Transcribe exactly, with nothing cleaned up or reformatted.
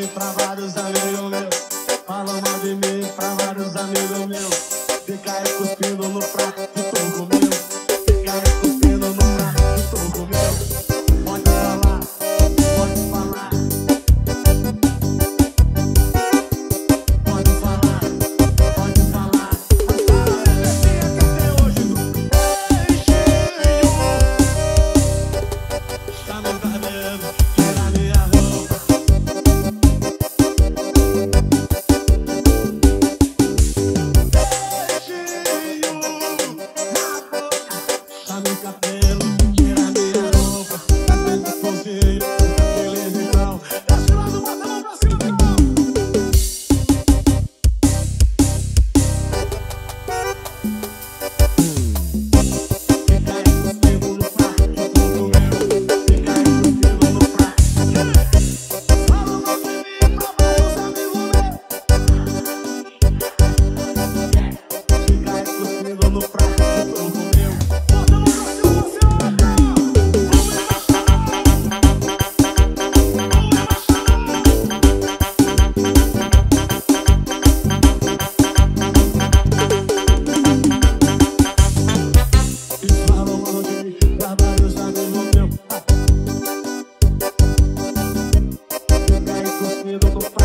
mim pra vários amigos meus. Falam mal de mim pra vários amigos meus. Fica aí cuspindo no prato que tu comeu. Fica aí cuspindo no prato que tu comeu. Pode falar, pode falar. Pode falar, pode falar. Mas fala, bebezinha, que até hoje no beijinho tá no cabelo, tira minha roupa. Tá no cabelo, tira minha roupa. Tá dentro do cozinho, televisão. Desce lá do bota a mão pra cima, meu irmão. Fica aí cuspindo no prato que tu comeu. Fica aí cuspindo no prato. Fala mal de mim pra vários amigos meus. Fica aí cuspindo no prato que tu comeu. Bota a mão pra cima, você olha. Eles falam mal de mim pra vários amigos meus. Fica aí cuspindo no prato.